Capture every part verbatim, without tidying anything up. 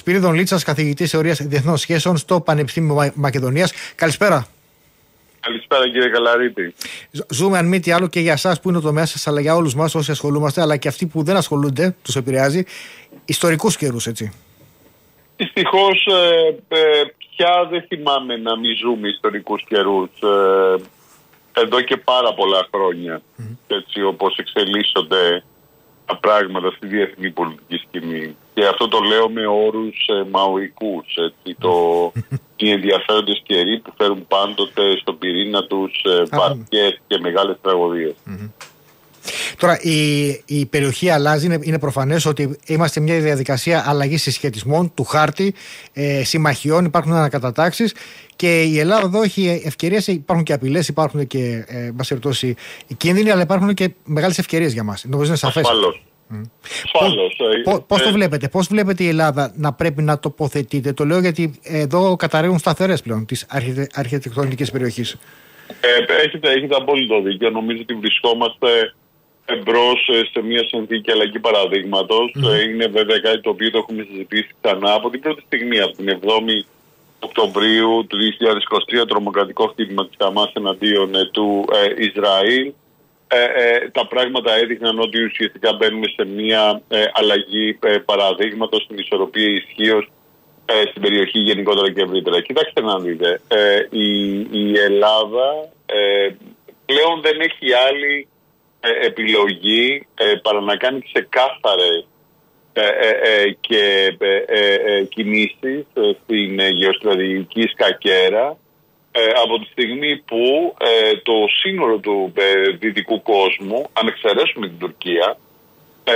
Σπυρίδων Λίτσας, καθηγητής θεωρίας διεθνών σχέσεων στο Πανεπιστήμιο Μακεδονίας. Καλησπέρα. Καλησπέρα κύριε Καλαρίτη. Ζούμε αν μη τι άλλο και για εσάς που είναι ο τομέας σας, αλλά για όλους μας όσοι ασχολούμαστε, αλλά και αυτοί που δεν ασχολούνται, τους επηρεάζει, ιστορικούς καιρούς, έτσι. Δυστυχώς ε, ε, πια δεν θυμάμαι να μην ζούμε ιστορικούς καιρούς ε, εδώ και πάρα πολλά χρόνια, mm-hmm. έτσι όπως εξελίσσονται τα πράγματα στη διεθνή πολιτική σκηνή. Και αυτό το λέω με όρους ε, μαοϊκούς, έτσι, το, οι ενδιαφέροντες καιροί που φέρουν πάντοτε στον πυρήνα τους ε, βαριές και μεγάλες τραγωδίες. Mm-hmm. Τώρα η, η περιοχή αλλάζει, είναι, είναι προφανές ότι είμαστε μια διαδικασία αλλαγής συσχετισμών του χάρτη, ε, συμμαχιών, υπάρχουν ανακατατάξεις και η Ελλάδα εδώ έχει ευκαιρίες, υπάρχουν και απειλές, υπάρχουν και ε, περιπτώσει, οι κίνδυνοι, αλλά υπάρχουν και μεγάλες ευκαιρίες για μας. Νομίζω είναι σαφές. Ασφαλώς. Mm. Ασφαλώς. Πώς, ε, πώς το βλέπετε, πώς βλέπετε η Ελλάδα να πρέπει να τοποθετείτε? Το λέω γιατί εδώ καταρρέουν σταθερές πλέον της αρχιτεκτονικής περιοχής. Ε, έχετε, έχετε απόλυτο δίκιο. Νομίζω ότι βρισκόμαστε εμπρός σε μια συνθήκη αλλαγή παραδείγματος. Mm. Είναι βέβαια κάτι το οποίο το έχουμε συζητήσει ξανά από την πρώτη στιγμή, από την εβδόμη Οκτωβρίου του δύο χιλιάδες είκοσι τρία, τρομοκρατικό χτύπημα της Χαμάς εναντίον ε, του ε, Ισραήλ. Ε, ε, τα πράγματα έδειχναν ότι ουσιαστικά μπαίνουμε σε μια ε, αλλαγή ε, παραδείγματος στην ισορροπία ισχύως ε, στην περιοχή γενικότερα και ευρύτερα. Κοιτάξτε να δείτε, ε, η, η Ελλάδα ε, πλέον δεν έχει άλλη ε, επιλογή ε, παρά να κάνει ξεκάθαρες ε, ε, ε, και ε, ε, ε, κινήσεις ε, στην ε, γεωστρατηγική σκακέρα, Ε, από τη στιγμή που ε, το σύνολο του ε, δυτικού κόσμου, αν εξαιρέσουμε την Τουρκία, ε,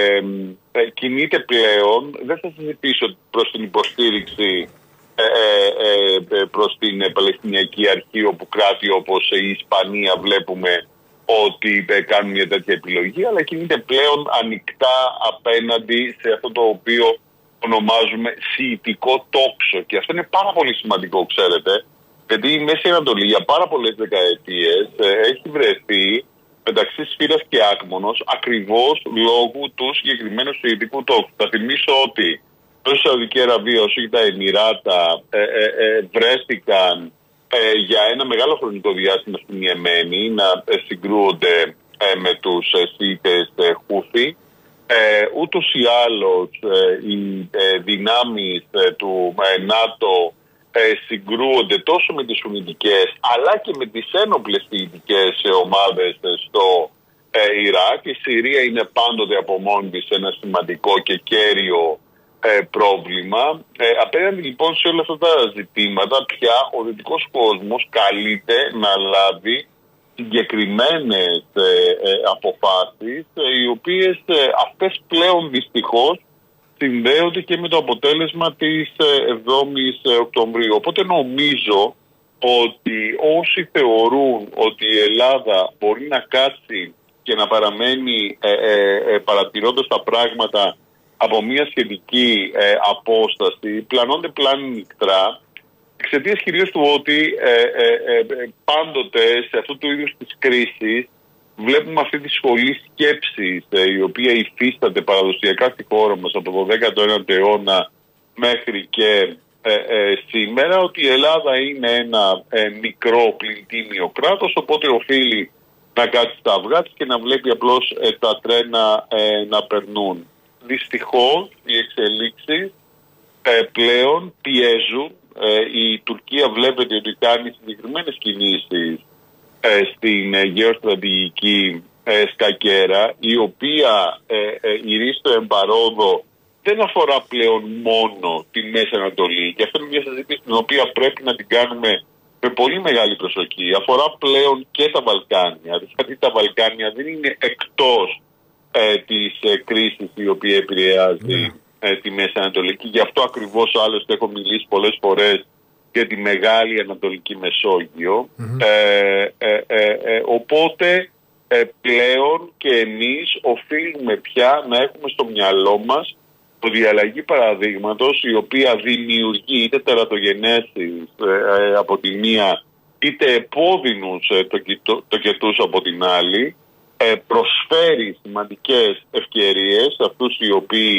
ε, κινείται πλέον, δεν θα συζητήσω προς την υποστήριξη ε, ε, ε, προς την ε, Παλαιστινιακή Αρχή, όπου κράτη όπως η Ισπανία βλέπουμε ότι ε, κάνουν μια τέτοια επιλογή, αλλά κινείται πλέον ανοιχτά απέναντι σε αυτό το οποίο ονομάζουμε σιητικό τόξο. Και αυτό είναι πάρα πολύ σημαντικό, ξέρετε. Γιατί η Μέση Ανατολή για πάρα πολλές δεκαετίες ε, έχει βρεθεί μεταξύ σφύρας και άκμονος ακριβώς λόγω του συγκεκριμένου σιητικού τόξου. Θα θυμίσω ότι τόσο η Σαουδική Αραβία όσο και τα Εμιράτα ε, ε, ε, βρέθηκαν ε, για ένα μεγάλο χρονικό διάστημα στην Ιεμένη να ε, συγκρούονται ε, με τους ε, Σιήτες ε, Χούθι. Ε, ούτως ή άλλως ε, οι ε, δυνάμεις ε, του ε, ΝΑΤΟ Ε, συγκρούονται τόσο με τις σουνιτικές αλλά και με τις ένοπλες σιητικές ομάδες στο ε, Ιράκ. Η Συρία είναι πάντοτε από μόνη της ένα σημαντικό και κέριο ε, πρόβλημα. Ε, απέναντι λοιπόν σε όλα αυτά τα ζητήματα πια ο δυτικός κόσμος καλείται να λάβει συγκεκριμένες ε, ε, αποφάσεις ε, οι οποίες ε, αυτές πλέον δυστυχώς συνδέονται και με το αποτέλεσμα της εβδόμης Οκτωβρίου. Οπότε νομίζω ότι όσοι θεωρούν ότι η Ελλάδα μπορεί να κάτσει και να παραμένει ε, ε, παρατηρώντας τα πράγματα από μια σχετική ε, απόσταση, πλανώνται πλάνη νυχτρά, εξαιτίας κυρίως του ότι ε, ε, ε, πάντοτε σε αυτού του είδους της κρίσης βλέπουμε αυτή τη σχολή σκέψης ε, η οποία υφίσταται παραδοσιακά στη χώρα μας από το δέκατο ένατο αιώνα μέχρι και ε, ε, σήμερα, ότι η Ελλάδα είναι ένα ε, μικρό πλυντήμιο κράτος, οπότε οφείλει να κάτσει στα αυγά της και να βλέπει απλώς ε, τα τρένα ε, να περνούν. Δυστυχώς οι εξελίξεις ε, πλέον πιέζουν. Ε, η Τουρκία βλέπετε ότι κάνει συγκεκριμένες κινήσεις στην γεωστρατηγική ε, σκακέρα, η οποία ε, ε, η ρίστο εμπαρόδο δεν αφορά πλέον μόνο τη Μέση Ανατολή, και αυτό είναι μια συζήτηση την οποία πρέπει να την κάνουμε με πολύ μεγάλη προσοχή. Αφορά πλέον και τα Βαλκάνια, δηλαδή τα Βαλκάνια δεν είναι εκτός ε, της ε, κρίσης η οποία επηρεάζει ε, τη Μέση Ανατολή, και γι' αυτό ακριβώς άλλωστε έχω μιλήσει πολλές φορές και τη μεγάλη Ανατολική Μεσόγειο. Mm-hmm. Ε, ε, ε, ε, οπότε ε, πλέον και εμείς οφείλουμε πια να έχουμε στο μυαλό μας τη αλλαγή παραδείγματος, η οποία δημιουργεί είτε τερατογενέσεις ε, ε, από τη μία, είτε επώδυνους ε, το, τοκετούς από την άλλη, ε, προσφέρει σημαντικές ευκαιρίες σε αυτούς οι οποίοι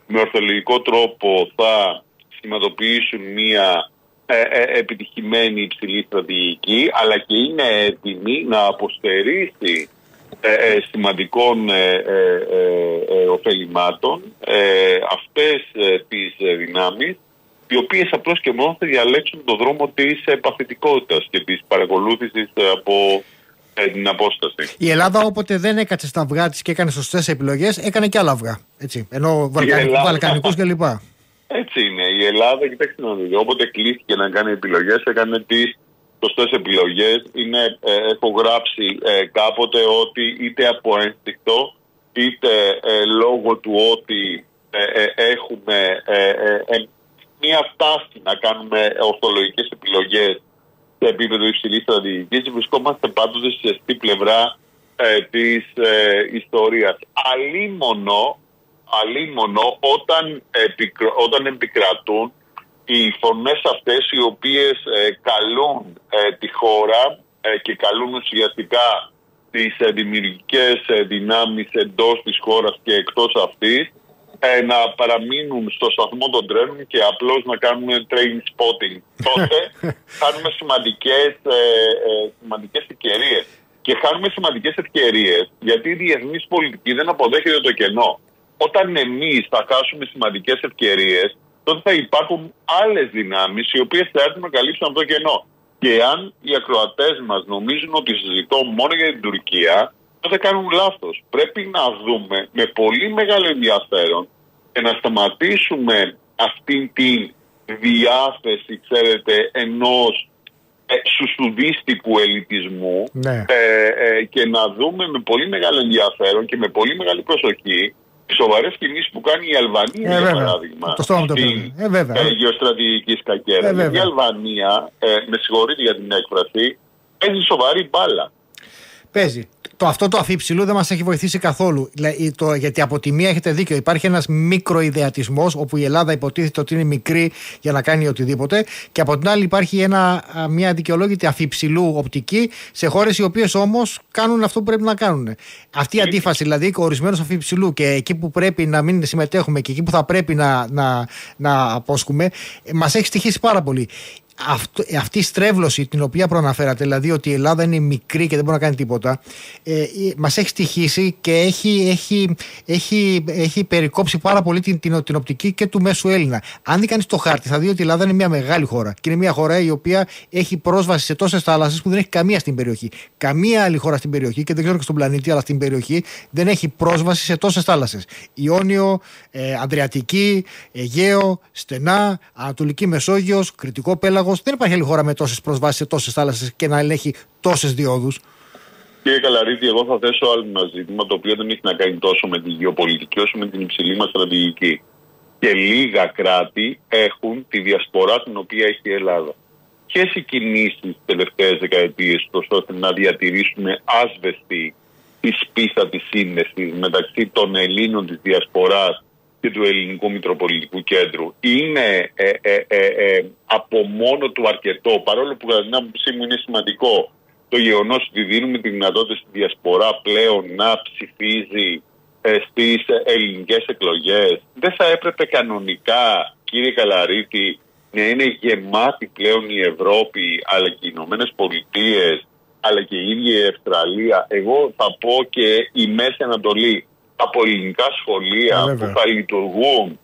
με ορθολογικό τρόπο θα σχηματοποιήσουν μια ε, ε, επιτυχημένη υψηλή στρατηγική, αλλά και είναι έτοιμη να αποστερήσει ε, ε, σημαντικών ε, ε, ε, ε, ωφελημάτων ε, αυτές ε, τις ε, δυνάμεις, οι οποίες απλώς και μόνο θα διαλέξουν τον δρόμο της παθητικότητας και της παρακολούθησης από ε, την απόσταση. Η Ελλάδα, όποτε δεν έκατσε στα αυγά της και έκανε σωστές επιλογές, έκανε και άλλα αυγά. Έτσι. Ενώ βαλκανικούς κλπ. Έτσι είναι. Η Ελλάδα, κοιτάξτε να δείτε, όποτε κλείθηκε να κάνει επιλογές, έκανε τις σωστές επιλογές. Είναι, ε, έχω γράψει ε, κάποτε ότι είτε από ένστικτο, είτε ε, λόγω του ότι ε, ε, έχουμε ε, ε, ε, μία φτάση να κάνουμε ορθολογικές επιλογές σε επίπεδο υψηλής στρατηγικής, βρισκόμαστε πάντοτε στη σωστή πλευρά ε, της ε, ιστορίας. Αλίμονο, αλίμονο όταν, επικρο, όταν επικρατούν οι φωνές αυτές οι οποίες ε, καλούν ε, τη χώρα ε, και καλούν ουσιαστικά τις ε, δημιουργικές ε, δυνάμεις εντός της χώρας και εκτός αυτής ε, να παραμείνουν στο σταθμό των τρένων και απλώς να κάνουν train spotting. Τότε χάνουμε σημαντικές, ε, ε, σημαντικές ευκαιρίες. Και χάνουμε σημαντικές ευκαιρίες γιατί η διεθνής πολιτική δεν αποδέχεται το κενό. Όταν εμείς θα χάσουμε σημαντικές ευκαιρίες, τότε θα υπάρχουν άλλες δυνάμεις οι οποίες θα έρθουν να καλύψουν αυτό το κενό. Και αν οι ακροατές μας νομίζουν ότι συζητώ μόνο για την Τουρκία, τότε κάνουν λάθος. Πρέπει να δούμε με πολύ μεγάλο ενδιαφέρον και να σταματήσουμε αυτή τη διάθεση, ξέρετε, ενός ε, σουσουδίστικου ελιτισμού ναι. ε, ε, και να δούμε με πολύ μεγάλο ενδιαφέρον και με πολύ μεγάλη προσοχή τις σοβαρές κινήσεις που κάνει η Αλβανία, ε, για βέβαια. παράδειγμα, στην ε, ε, γεωστρατηγική σκακέρα. Ε, η Αλβανία, ε, με συγχωρείτε για την έκφραση, παίζει σοβαρή μπάλα. Παίζει. Το, αυτό το αφιψηλού δεν μας έχει βοηθήσει καθόλου. Το, γιατί από τη μία έχετε δίκιο. Υπάρχει ένας μικροειδεατισμός όπου η Ελλάδα υποτίθεται ότι είναι μικρή για να κάνει οτιδήποτε. Και από την άλλη υπάρχει ένα, μια αδικαιολόγητη αφιψηλού οπτική σε χώρες οι οποίες όμως κάνουν αυτό που πρέπει να κάνουν. Αυτή η αντίφαση, δηλαδή, ορισμένος αφιψηλού και εκεί που πρέπει να μην συμμετέχουμε και εκεί που θα πρέπει να, να, να απόσχουμε, μας έχει στοιχήσει πάρα πολύ. Αυτό, αυτή η στρέβλωση την οποία προαναφέρατε, δηλαδή ότι η Ελλάδα είναι μικρή και δεν μπορεί να κάνει τίποτα, ε, μας έχει στοιχήσει και έχει, έχει, έχει, έχει περικόψει πάρα πολύ την, την, την οπτική και του μέσου Έλληνα. Αν δει κανείς το χάρτη, θα δει ότι η Ελλάδα είναι μια μεγάλη χώρα και είναι μια χώρα η οποία έχει πρόσβαση σε τόσες θάλασσες που δεν έχει καμία στην περιοχή. Καμία άλλη χώρα στην περιοχή, και δεν ξέρω και στον πλανήτη, αλλά στην περιοχή δεν έχει πρόσβαση σε τόσες θάλασσες. Ιόνιο, ε, Αδριατική, Αιγαίο, Στενά, Ανατολική Μεσόγειος, Κρητικό Πέλαγος. Δεν υπάρχει άλλη χώρα με τόσες προσβάσεις σε τόσες θάλασσες και να ελέγχει τόσες διόδους. Κύριε Καλαρίτη, εγώ θα θέσω άλλο ένα ζήτημα το οποίο δεν έχει να κάνει τόσο με τη γεωπολιτική όσο με την υψηλή μας στρατηγική. Και λίγα κράτη έχουν τη διασπορά την οποία έχει η Ελλάδα. Ποιες οι κινήσεις τις τελευταίες δεκαετίες ώστε να διατηρήσουμε άσβεστη τη σπίθα της σύνδεσης μεταξύ των Ελλήνων της διασποράς και του Ελληνικού Μητροπολιτικού Κέντρου είναι ε, ε, ε, ε, από μόνο του αρκετό, παρόλο που κατά την άποψή μου είναι σημαντικό το γεγονός ότι δίνουμε τη δυνατότητα στη διασπορά πλέον να ψηφίζει ε, στις ελληνικές εκλογές. Δεν θα έπρεπε κανονικά, κύριε Καλαρίτη, να είναι γεμάτη πλέον η Ευρώπη, αλλά και οι Ηνωμένες Πολιτείες, αλλά και η ίδια η Αυστραλία, εγώ θα πω και η Μέση Ανατολή, από ελληνικά σχολεία yeah, που θα λειτουργούν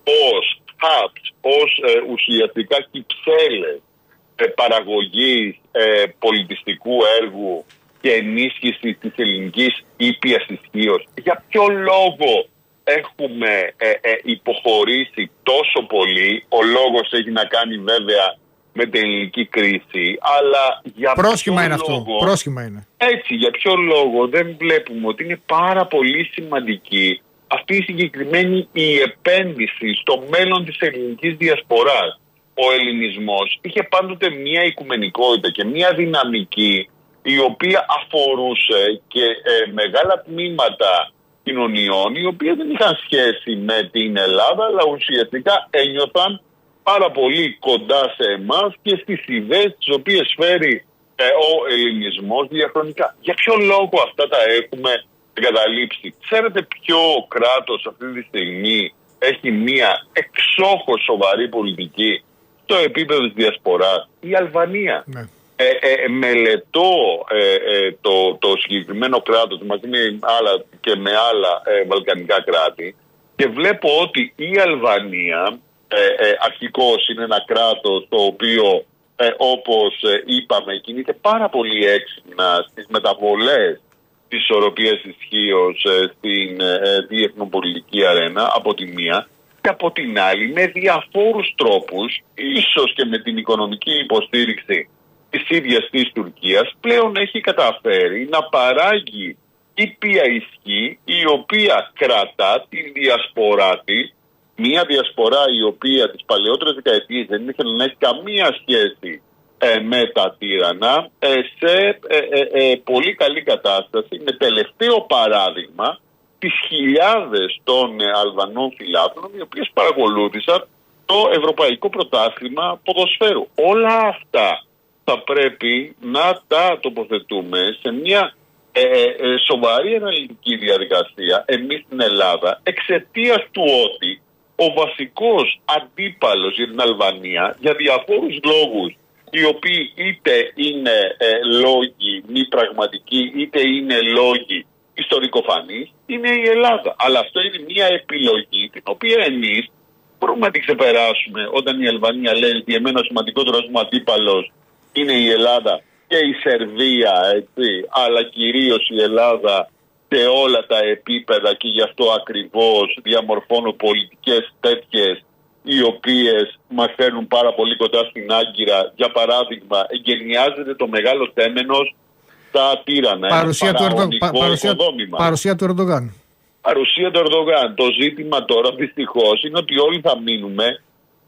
ως hubs, ως ε, ουσιαστικά κυψέλες ε, παραγωγής ε, πολιτιστικού έργου και ενίσχυση της ελληνικής ήπιας ισχύως. Για ποιο λόγο έχουμε ε, ε, υποχωρήσει τόσο πολύ? Ο λόγος έχει να κάνει βέβαια με την ελληνική κρίση, αλλά για πρόσχημα ποιο είναι λόγο, αυτό. Πρόσχημα είναι. Έτσι, για ποιο λόγο δεν βλέπουμε ότι είναι πάρα πολύ σημαντική αυτή η συγκεκριμένη η επένδυση στο μέλλον της ελληνικής διασποράς. Ο ελληνισμός είχε πάντοτε μια οικουμενικότητα και μια δυναμική η οποία αφορούσε και ε, μεγάλα τμήματα κοινωνιών οι οποίες δεν είχαν σχέση με την Ελλάδα, αλλά ουσιαστικά ένιωθαν πάρα πολύ κοντά σε εμάς και στις ιδέες τις οποίες φέρει ε, ο ελληνισμός διαχρονικά. Για ποιο λόγο αυτά τα έχουμε εγκαταλείψει? Ξέρετε ποιο κράτος αυτή τη στιγμή έχει μία εξόχως σοβαρή πολιτική στο επίπεδο της διασποράς, η Αλβανία. Ναι. Ε, ε, μελετώ ε, ε, το, το συγκεκριμένο κράτος μαζί με άλλα και με άλλα ε, βαλκανικά κράτη και βλέπω ότι η Αλβανία ε, ε, αρχικώς είναι ένα κράτος το οποίο ε, όπως ε, είπαμε κινείται πάρα πολύ έξυπνα στις μεταβολές της ισορροπίας ισχύως ε, στην ε, διεθνοπολιτική αρένα από τη μία και από την άλλη με διαφόρους τρόπους, ίσως και με την οικονομική υποστήριξη της ίδιας της Τουρκίας, πλέον έχει καταφέρει να παράγει ήπια ισχύ η οποία κρατά τη διασπορά της, μια διασπορά η οποία τις παλαιότερες δεκαετίες δεν ήθελε να έχει καμία σχέση ε, με τα τύρανα, ε, σε ε, ε, ε, πολύ καλή κατάσταση, με τελευταίο παράδειγμα τις χιλιάδες των ε, Αλβανών φιλάθλων οι οποίες παρακολούθησαν το Ευρωπαϊκό Πρωτάθλημα Ποδοσφαίρου. Όλα αυτά θα πρέπει να τα τοποθετούμε σε μια ε, ε, σοβαρή αναλυτική διαδικασία εμείς στην Ελλάδα, εξαιτίας του ότι ο βασικός αντίπαλος για την Αλβανία, για διαφόρους λόγους, οι οποίοι είτε είναι ε, λόγοι μη πραγματικοί, είτε είναι λόγοι ιστορικοφανείς, είναι η Ελλάδα. Αλλά αυτό είναι μια επιλογή την οποία εμείς μπορούμε να την ξεπεράσουμε όταν η Αλβανία λέει ότι εμένα ο σημαντικότερος μου αντίπαλος είναι η Ελλάδα και η Σερβία, έτσι, αλλά κυρίως η Ελλάδα σε όλα τα επίπεδα και γι' αυτό ακριβώς διαμορφώνω πολιτικές τέτοιες οι οποίες μας φέρνουν πάρα πολύ κοντά στην Άγκυρα. Για παράδειγμα, εγκαινιάζεται το μεγάλο τέμενος στα τύρανα. Παρουσία του, Ερντο... πα, παρουσία... παρουσία του Ερντογάν. Παρουσία του Ερντογάν. Το ζήτημα τώρα δυστυχώς είναι ότι όλοι θα μείνουμε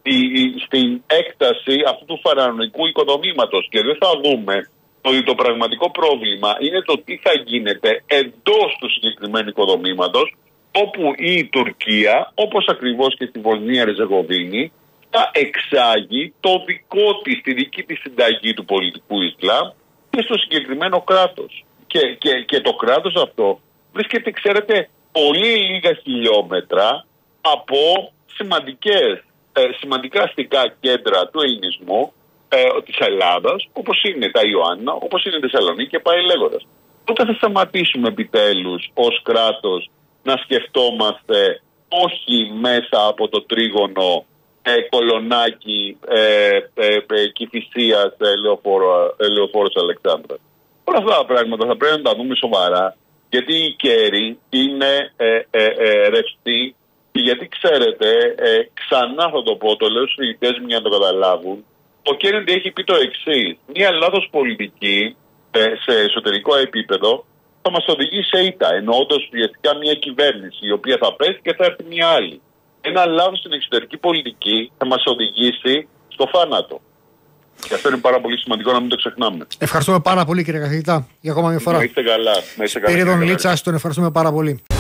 στην έκταση αυτού του φαραωνικού οικοδομήματος και δεν θα δούμε ότι το πραγματικό πρόβλημα είναι το τι θα γίνεται εντός του συγκεκριμένου οικοδομήματος, όπου η Τουρκία, όπως ακριβώς και στη Βοσνία Ριζεγοβίνη, θα εξάγει το δικό της, τη δική της συνταγή του πολιτικού Ισλάμ και στο συγκεκριμένο κράτος. Και, και, και το κράτος αυτό βρίσκεται, ξέρετε, πολύ λίγα χιλιόμετρα από σημαντικές, ε, σημαντικά αστικά κέντρα του ελληνισμού ε, της Ελλάδας, όπως είναι τα Ιωάννα, όπως είναι η Θεσσαλονίκη και πάει λέγοντας. Τότε θα σταματήσουμε επιτέλους ως κράτος να σκεφτόμαστε όχι μέσα από το τρίγωνο ε, Κολονάκι, ε, ε, ε, Κηφισίας, ε, Λεωφόρο, ε, Λεωφόρος Αλεξάνδρας. Όλα αυτά τα πράγματα θα πρέπει να τα δούμε σοβαρά, γιατί η καιρή είναι ε, ε, ε, ρευστή και γιατί ξέρετε, ε, ξανά θα το πω, το λέω στους φοιτητές μου για να το καταλάβουν, ο Κέννεντι έχει πει το εξής: μια λάθος πολιτική ε, σε εσωτερικό επίπεδο θα μας οδηγήσει σε ήττα, εννοώντας ουσιαστικά μια κυβέρνηση η οποία θα πέσει και θα έρθει μια άλλη. Ένα λάθος στην εξωτερική πολιτική θα μας οδηγήσει στο θάνατο. Και αυτό είναι πάρα πολύ σημαντικό να μην το ξεχνάμε. Ευχαριστούμε πάρα πολύ, κύριε καθηγητά, για ακόμα μια φορά. Να είστε καλά. Σπυρίδων Λίτσας, τον ευχαριστούμε πάρα πολύ.